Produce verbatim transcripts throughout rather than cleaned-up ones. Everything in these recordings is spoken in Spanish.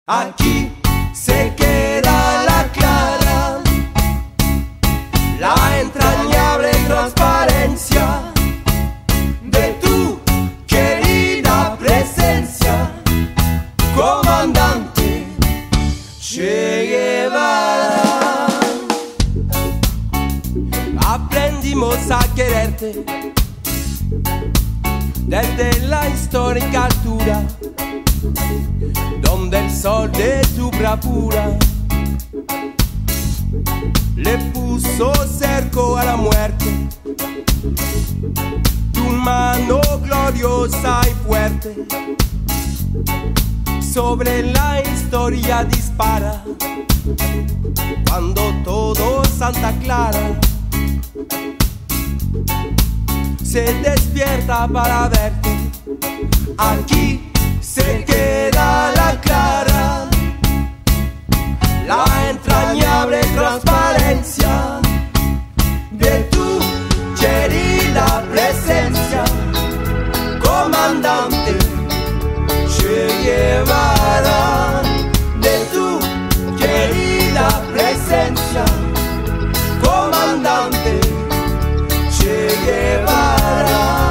Aquí se queda la clara, la entrañable transparencia de tu querida presencia, comandante Che Guevara. Aprendimos a quererte desde la histórica altura, donde el sol de tu bravura le puso cerco a la muerte. Tu mano gloriosa y fuerte sobre la historia dispara, cuando todo Santa Clara se despierta para verte. Aquí se queda la clara, la entrañable transparencia de tu querida presencia, comandante Che Guevara. De tu querida presencia, comandante Che Guevara.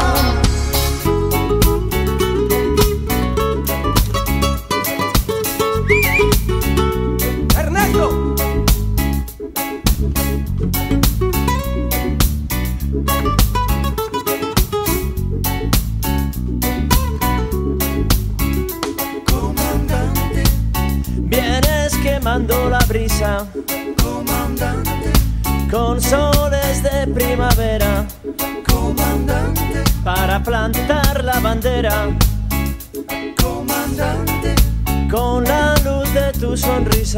Quemando la brisa, comandante, con soles de primavera, comandante, para plantar la bandera, comandante, con la luz de tu sonrisa.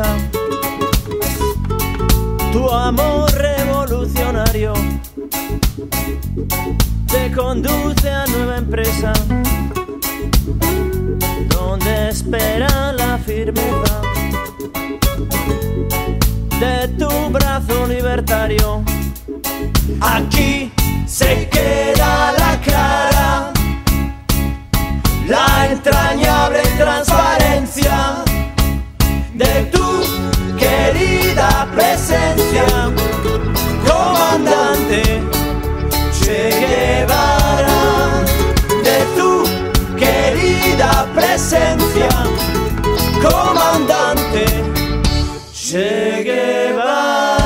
Tu amor revolucionario te conduce a nueva empresa, donde espera la firmeza de tu brazo libertario. Aquí se queda la clara, la entrañable transparencia de tu querida presencia, comandante Che Guevara. De tu querida presencia, comandante Che Guevara.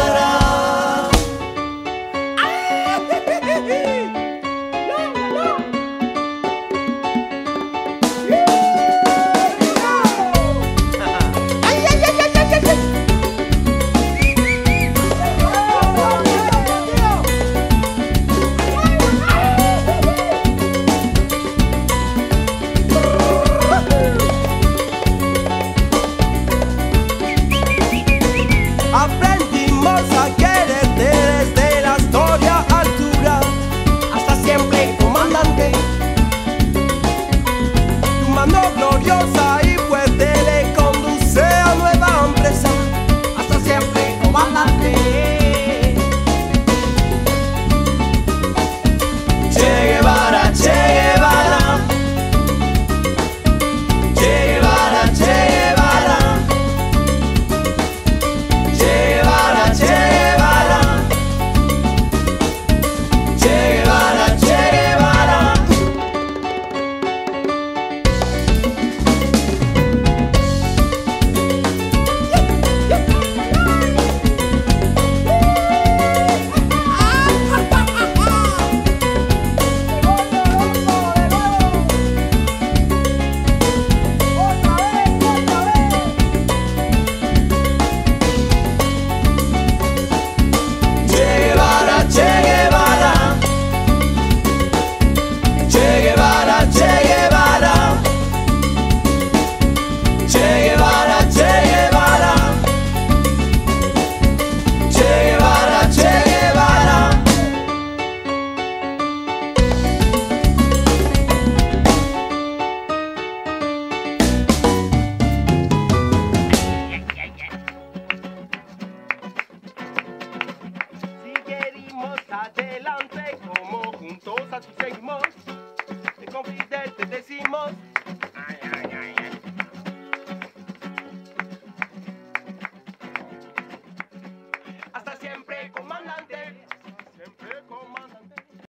siempre, comandante.